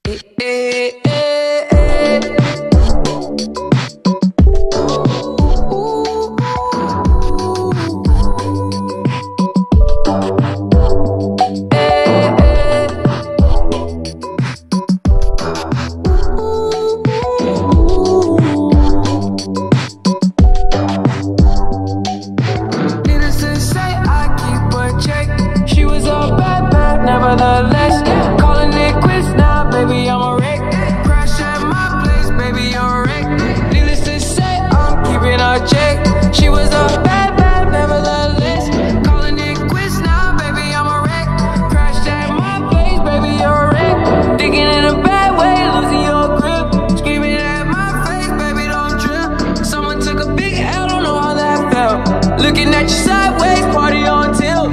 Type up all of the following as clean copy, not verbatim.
Nevertheless, calling it quits now, baby, I'm a wreck. Crash at my place, baby, I'm a wreck. Needless to say, I'm keeping her check. She was a bad, nevertheless. Calling it quits now, baby, I'm a wreck. Crash at my place, baby, you're a wreck. Digging in a bad way, losing your grip. Screaming at my face, baby, don't trip. Someone took a big L, don't know how that felt. Looking at you sideways, party on tilt.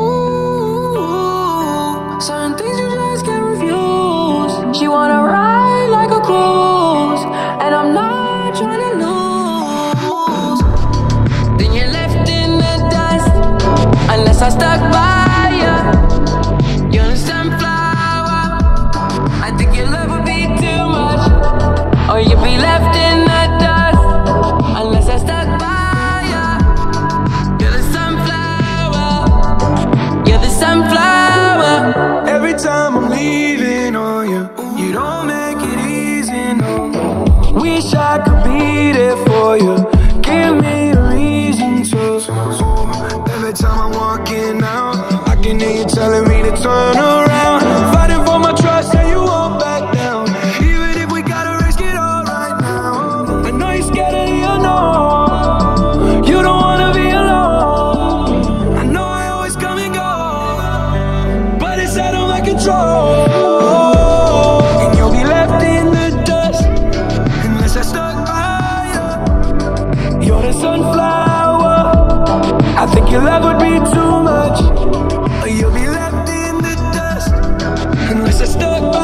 Certain things you just can't refuse. She wanna ride like a cruise, and I'm not trying to lose. Then you're left in the dust, unless I stuck by ya. You're a sunflower. I think your love would be too much, or you'd be left in the dust, unless I stuck by ya. You're the sunflower. You're the sunflower. Every time I'm leaving on you, you don't make it easy, no. Wish I could be there for you. Give me a reason to. Every time I'm walking out, I can hear you telling me to turn around. Fighting for my trust and you won't back down. Even if we gotta risk it all right now. I know you're scared of the unknown. You don't wanna be alone. I know I always come and go, but it's out of my control. And you'll be left in the dust, unless I stuck by you. You're the sunflower. I think your love would be too much, or you'll be left in the dust, unless I stuck by you.